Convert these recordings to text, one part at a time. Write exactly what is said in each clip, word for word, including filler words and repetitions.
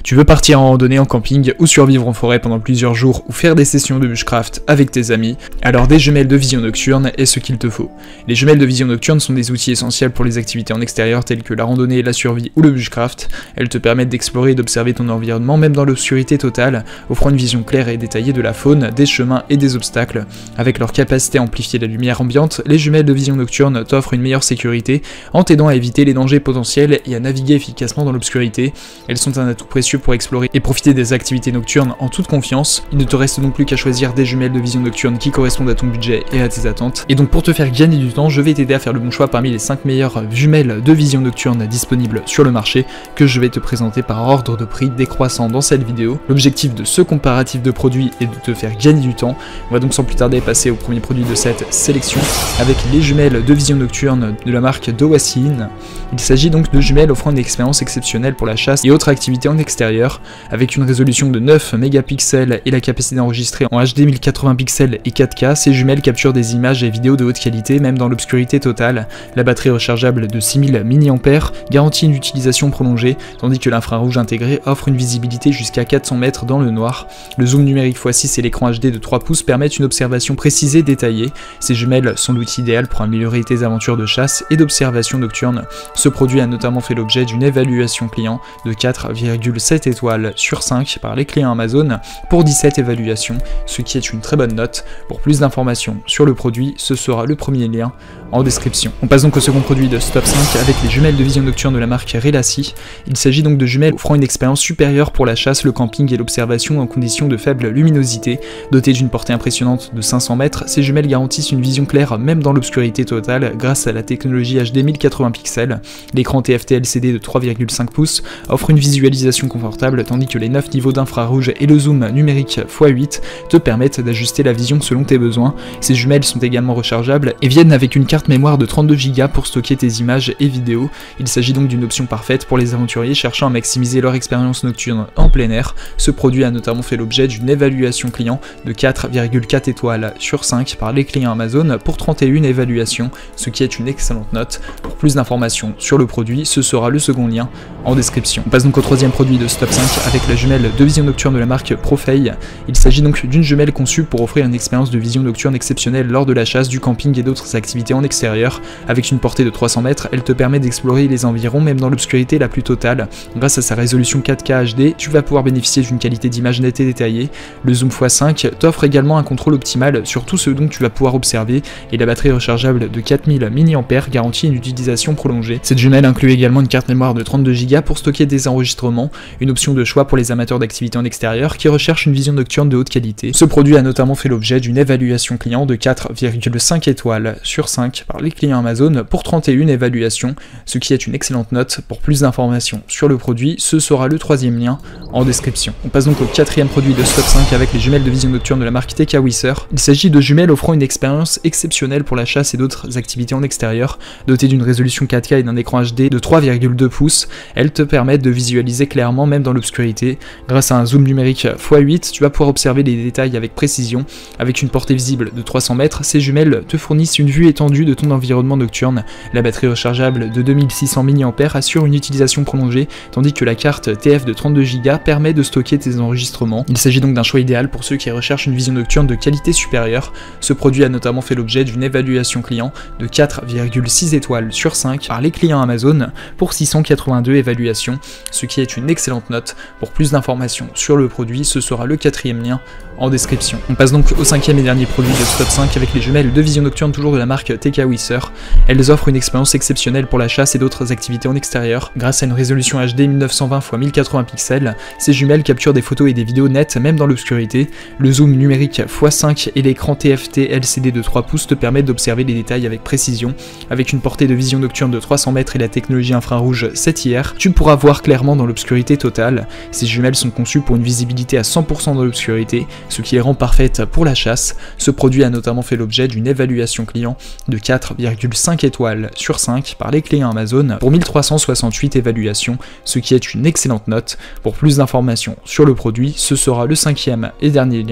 Tu veux partir en randonnée, en camping ou survivre en forêt pendant plusieurs jours ou faire des sessions de bushcraft avec tes amis, alors des jumelles de vision nocturne est ce qu'il te faut. Les jumelles de vision nocturne sont des outils essentiels pour les activités en extérieur telles que la randonnée, la survie ou le bushcraft. Elles te permettent d'explorer et d'observer ton environnement même dans l'obscurité totale, offrant une vision claire et détaillée de la faune, des chemins et des obstacles. Avec leur capacité à amplifier la lumière ambiante, les jumelles de vision nocturne t'offrent une meilleure sécurité en t'aidant à éviter les dangers potentiels et à naviguer efficacement dans l'obscurité. Elles sont un atout précieux pour explorer et profiter des activités nocturnes en toute confiance. Il ne te reste donc plus qu'à choisir des jumelles de vision nocturne qui correspondent à ton budget et à tes attentes. Et donc pour te faire gagner du temps, je vais t'aider à faire le bon choix parmi les cinq meilleures jumelles de vision nocturne disponibles sur le marché que je vais te présenter par ordre de prix décroissant dans cette vidéo. L'objectif de ce comparatif de produits est de te faire gagner du temps. On va donc sans plus tarder passer au premier produit de cette sélection avec les jumelles de vision nocturne de la marque Dowassin. Il s'agit donc de jumelles offrant une expérience exceptionnelle pour la chasse et autres activités en extérieur. Avec une résolution de neuf mégapixels et la capacité d'enregistrer en H D mille quatre-vingts pixels et quatre K, ces jumelles capturent des images et vidéos de haute qualité même dans l'obscurité totale. La batterie rechargeable de six mille milliampères garantit une utilisation prolongée, tandis que l'infrarouge intégré offre une visibilité jusqu'à quatre cents mètres dans le noir. Le zoom numérique fois six et l'écran H D de trois pouces permettent une observation précise et détaillée. Ces jumelles sont l'outil idéal pour améliorer tes aventures de chasse et d'observation nocturne. Ce produit a notamment fait l'objet d'une évaluation client de quatre virgule sept étoiles sur cinq par les clients Amazon pour dix-sept évaluations, ce qui est une très bonne note. Pour plus d'informations sur le produit, ce sera le premier lien en description. On passe donc au second produit de ce top cinq avec les jumelles de vision nocturne de la marque Relassi. Il s'agit donc de jumelles offrant une expérience supérieure pour la chasse, le camping et l'observation en conditions de faible luminosité. Dotées d'une portée impressionnante de cinq cents mètres, ces jumelles garantissent une vision claire même dans l'obscurité totale grâce à la technologie H D mille quatre-vingts pixels. L'écran T F T L C D de trois virgule cinq pouces offre une visualisation confortable tandis que les neuf niveaux d'infrarouge et le zoom numérique fois huit te permettent d'ajuster la vision selon tes besoins. Ces jumelles sont également rechargeables et viennent avec une carte mémoire de trente-deux giga pour stocker tes images et vidéos. Il s'agit donc d'une option parfaite pour les aventuriers cherchant à maximiser leur expérience nocturne en plein air. Ce produit a notamment fait l'objet d'une évaluation client de quatre virgule quatre étoiles sur cinq par les clients Amazon pour trente et une évaluations, ce qui est une excellente note. Pour plus d'informations sur le produit, ce sera le second lien en description. On passe donc au troisième produit de ce top cinq avec la jumelle de vision nocturne de la marque Profei. Il s'agit donc d'une jumelle conçue pour offrir une expérience de vision nocturne exceptionnelle lors de la chasse, du camping et d'autres activités en extérieur. Avec une portée de trois cents mètres, elle te permet d'explorer les environs même dans l'obscurité la plus totale. Grâce à sa résolution quatre K H D, tu vas pouvoir bénéficier d'une qualité d'image nette et détaillée. Le zoom fois cinq t'offre également un contrôle optimal sur tout ce dont tu vas pouvoir observer et la batterie rechargeable de quatre mille milliampères garantit une utilisation prolongée. Cette jumelle inclut également une carte mémoire de trente-deux giga pour stocker des enregistrements, une option de choix pour les amateurs d'activités en extérieur qui recherchent une vision nocturne de haute qualité. Ce produit a notamment fait l'objet d'une évaluation client de quatre virgule cinq étoiles sur cinq par les clients Amazon pour trente et une évaluations, ce qui est une excellente note. Pour plus d'informations sur le produit, ce sera le troisième lien en description. On passe donc au quatrième produit de ce top cinq avec les jumelles de vision nocturne de la marque Tekawissr. Il s'agit de jumelles offrant une expérience exceptionnelle pour la chasse et d'autres activités en extérieur. Dotées d'une résolution quatre K et d'un écran H D de trois virgule deux pouces, elles te permettent de visualiser clairement même dans l'obscurité. Grâce à un zoom numérique fois huit, tu vas pouvoir observer les détails avec précision. Avec une portée visible de trois cents mètres, ces jumelles te fournissent une vue étendue de ton environnement nocturne. La batterie rechargeable de deux mille six cents milliampères assure une utilisation prolongée, tandis que la carte T F de trente-deux giga permet de stocker tes enregistrements. Il s'agit donc d'un choix idéal pour ceux qui recherchent une vision nocturne de qualité supérieure. Ce produit a notamment fait l'objet d'une évaluation client de quatre virgule six étoiles sur cinq par les clients Amazon pour six cent quatre-vingt-deux évaluations, ce qui est une excellente note. Pour plus d'informations sur le produit, ce sera le quatrième lien en description. On passe donc au cinquième et dernier produit de ce top cinq avec les jumelles de vision nocturne toujours de la marque Tekawissr. Elles offrent une expérience exceptionnelle pour la chasse et d'autres activités en extérieur. Grâce à une résolution H D mille neuf cent vingt par mille quatre-vingts pixels, ces jumelles capturent des photos et des vidéos nettes même dans l'obscurité. Le zoom numérique fois cinq et l'écran T F T L C D de trois pouces te permettent d'observer les détails avec précision. Avec une portée de vision nocturne de trois cents mètres et la technologie infrarouge sept I R, tu pourras voir clairement dans l'obscurité totale. Ces jumelles sont conçues pour une visibilité à cent pour cent dans l'obscurité, ce qui les rend parfaites pour la chasse. Ce produit a notamment fait l'objet d'une évaluation client de quatre virgule cinq étoiles sur cinq par les clients Amazon pour mille trois cent soixante-huit évaluations, ce qui est une excellente note. Pour plus d'informations sur le produit, ce sera le cinquième et dernier lien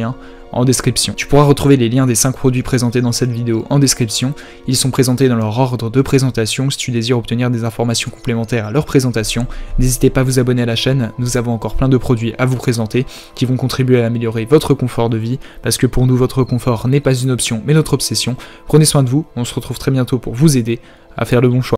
en description. Tu pourras retrouver les liens des cinq produits présentés dans cette vidéo en description. Ils sont présentés dans leur ordre de présentation. Si tu désires obtenir des informations complémentaires à leur présentation, n'hésitez pas à vous abonner à la chaîne. Nous avons encore plein de produits à vous présenter qui vont contribuer à améliorer votre confort de vie, parce que pour nous, votre confort n'est pas une option mais notre obsession. Prenez soin de vous, on se retrouve très bientôt pour vous aider à faire le bon choix.